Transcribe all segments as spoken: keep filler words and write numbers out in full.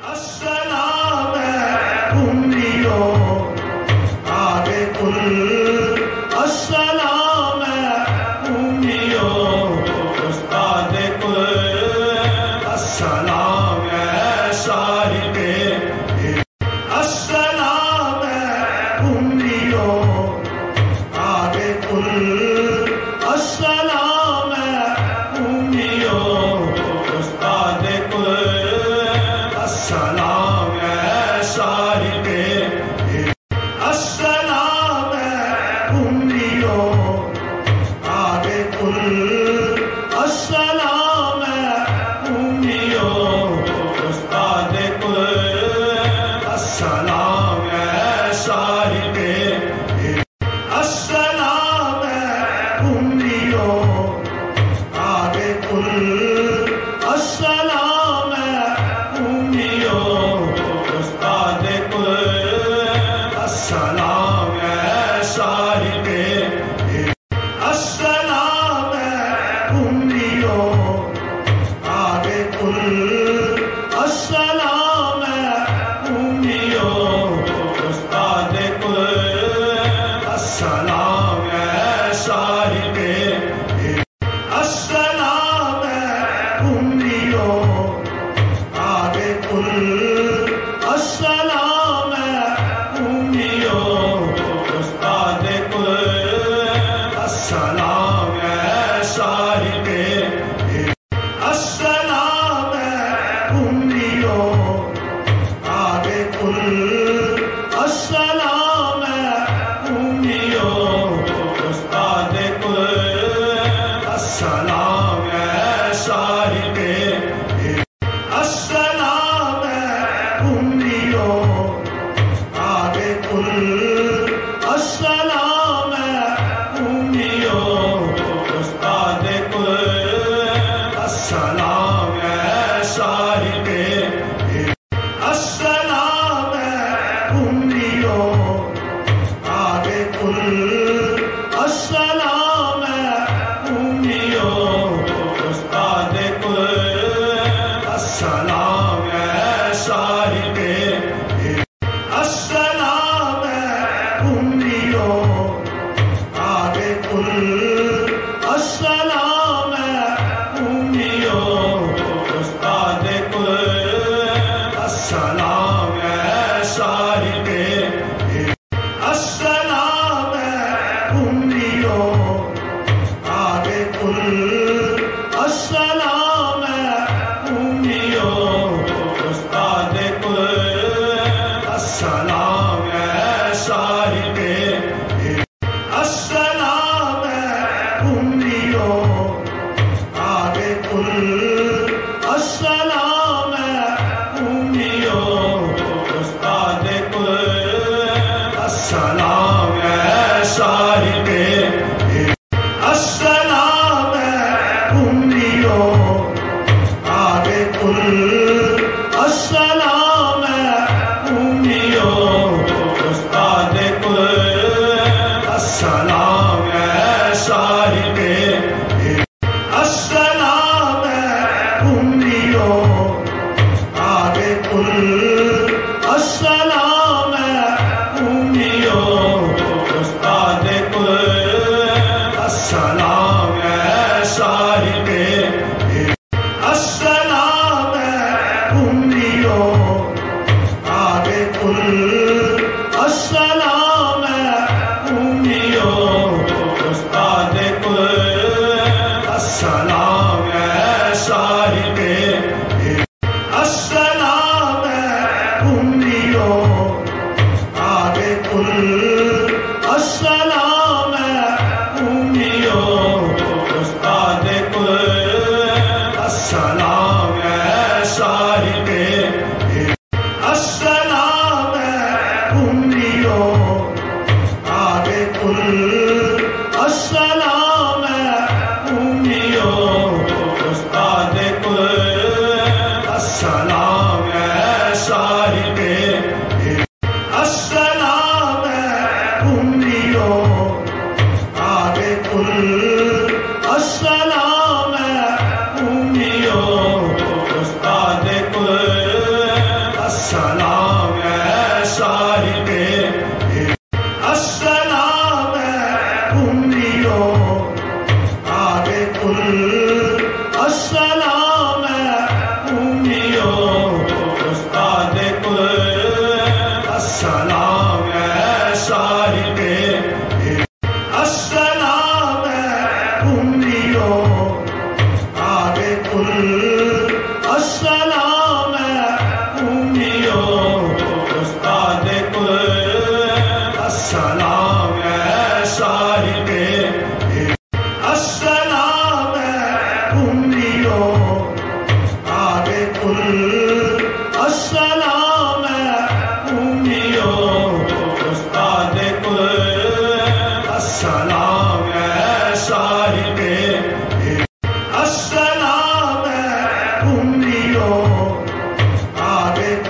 السلام امیوں آگے کل السلام امیوں استاد کل السلام صاحب السلام امیوں آگے کل السلام امیوں استاد کل السلام صاحب السلام امیوں آگے کل السلام امیوں استاد کل السلام صاحب السلام امیوں آگے کل السلام امیوں استاد کل السلام صاحب السلام امیوں آگے کل السلام امیوں استاد کل السلام صاحب السلام امیوں آگے کل السلام امیوں استاد کل السلام صاحب السلام امیوں آگے کل السلام امیوں استاد کل السلام صاحب السلام امیوں آگے کل السلام امیوں استاد کل السلام صاحب السلام امیوں آگے کل السلام امیوں استاد کل السلام صاحب السلام امیوں آگے کل السلام امیوں استاد کل السلام صاحب السلام امیوں آگے کل السلام امیوں استاد کل السلام صاحب السلام امیوں آگے کل السلام امیوں استاد کل السلام صاحب السلام امیوں آگے کل السلام امیوں استاد کل السلام صاحب السلام امیوں آگے کل السلام امیوں استاد کل السلام صاحب السلام امیوں آگے کل السلام امیوں استاد کل السلام صاحب السلام امیوں آگے کل السلام امیوں استاد کل السلام صاحب السلام امیوں آگے کل السلام امیوں استاد کل السلام صاحب السلام امیوں آگے کل السلام امیوں استاد کل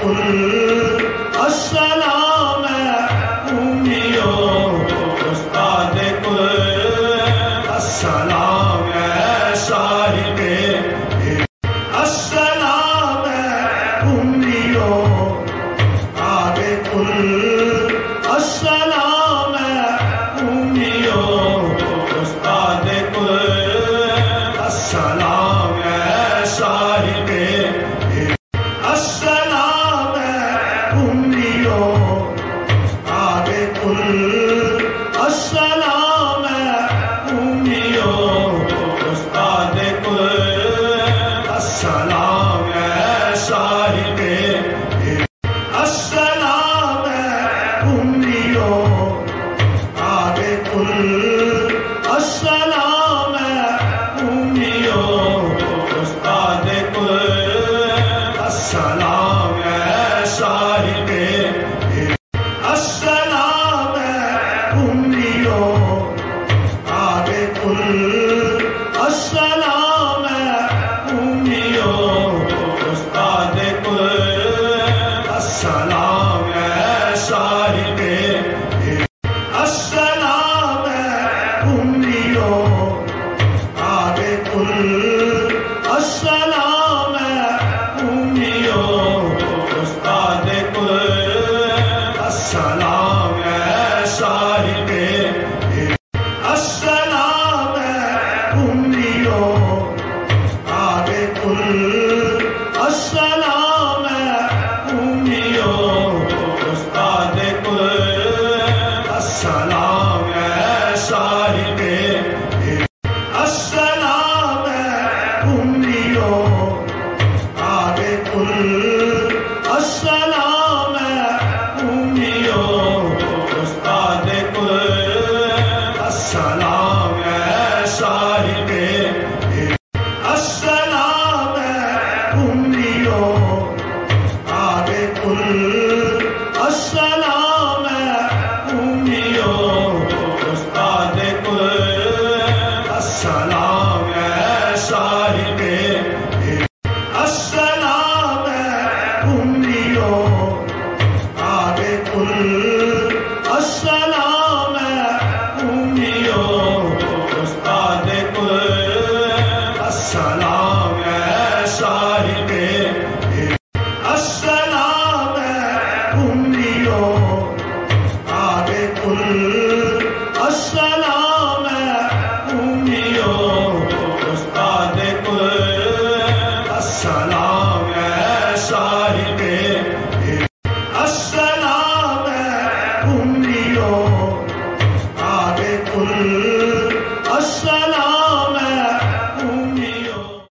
کل السلام امیوں استاد کل السلام صاحب السلام امیوں استاد کل السلام امیوں استاد کل السلام صاحب السلام امیوں استاد کل السلام امیوں استاد کل السلام صاحب السلام امیوں استاد کل السلام امیوں استاد کل السلام صاحب السلام امیوں استاد کل السلام امیوں استاد کل السلام صاحب السلام امیوں استاد کل السلام امیوں استاد کل السلام صاحب السلام امیوں استاد کل السلام امیوں استاد کل السلام صاحب السلام امیوں استاد کل السلام امیوں استاد کل السلام صاحب السلام امیوں استاد کل السلام امیوں استاد کل السلام صاحب السلام